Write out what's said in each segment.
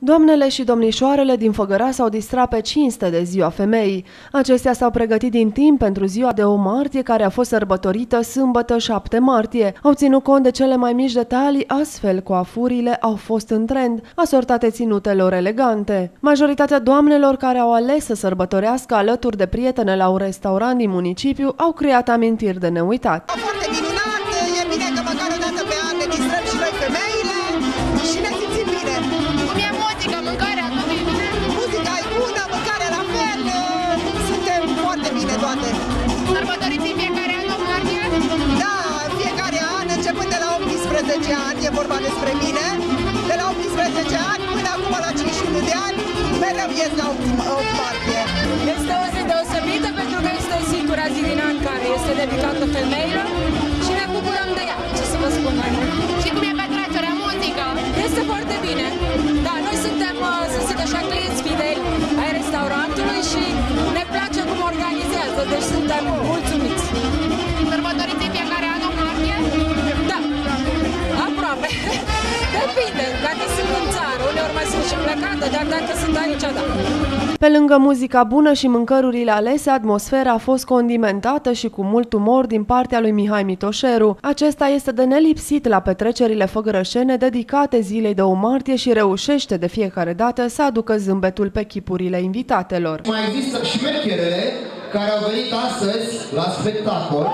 Doamnele și domnișoarele din Făgăraș s-au distrat pe cinste de Ziua Femeii. Acestea s-au pregătit din timp pentru ziua de 8 martie, care a fost sărbătorită sâmbătă 7 martie. Au ținut cont de cele mai mici detalii, astfel coafurile au fost în trend, asortate ținutelor elegante. Majoritatea doamnelor care au ales să sărbătorească alături de prietene la un restaurant din municipiu au creat amintiri de neuitat. Foarte minunat, e bine că măcar o dată pe an ne distrăm și noi femeile și ne simțim bine. Cum e muzica, mâncarea, tot e bine? Muzica e bună, mâncarea la fel, suntem foarte bine toate. Sărbătoriți în fiecare an 8 martie? Da, fiecare an, începând de la 18 ani, e vorba despre mine, de la 18 ani până acum la 51 de ani, mereu ies la 8 martie. Este o zi deosebită pentru că este singura zi din an care este dedicată femeilor și ne bucurăm de ea, ce să vă spun mai mult. Și cum e petrecerea, muzică? Este foarte bine. Da, noi suntem, să zic așa, clienți fideli ai restaurantului și ne place cum organizează, deci suntem mulțumiți. Sărbătoriți în fiecare an 8 martie? Da, aproape. Depinde, dacă sunt în țară, uneori mai sunt și plecată, dar dacă sunt aici, da. Pe lângă muzica bună și mâncărurile alese, atmosfera a fost condimentată și cu mult umor din partea lui Mihai Mitoșeru. Acesta este de nelipsit la petrecerile făgărășene dedicate zilei de 8 martie și reușește de fiecare dată să aducă zâmbetul pe chipurile invitatelor. Mai există șmecherele care au venit astăzi la spectacol,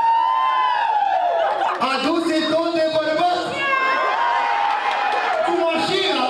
aduse tot de bărbați cu mașina.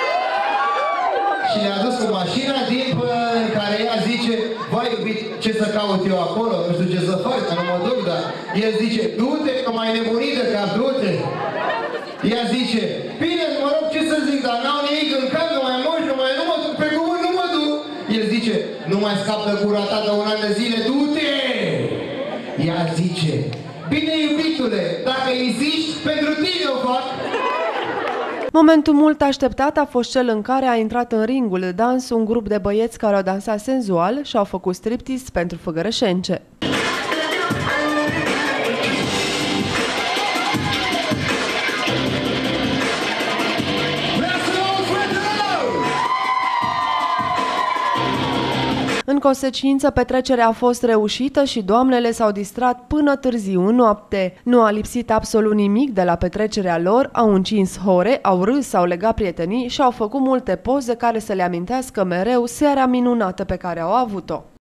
Și ne-a dus cu mașina, timp în care ea zice: vai iubit, ce să caut eu acolo, nu știu ce să fac, că nu mă duc, dar el zice: du-te, că mai nebunit de cap, du-te. Ea zice: bine, mă rog, ce să zic, dar n-au nimic în cap, nu mai moși, nu mă duc, pe cuvânt nu mă duc. El zice: nu mai scap de gura ta de un an de zile, du-te. Ea zice: bine, iubitule, dacă insisti, pentru tine o fac. Momentul mult așteptat a fost cel în care a intrat în ringul de dans un grup de băieți care au dansat senzual și au făcut striptease pentru făgărășence. În consecință, petrecerea a fost reușită și doamnele s-au distrat până târziu în noapte. Nu a lipsit absolut nimic de la petrecerea lor, au încins hore, au râs, s-au legat prietenii și au făcut multe poze care să le amintească mereu seara minunată pe care au avut-o.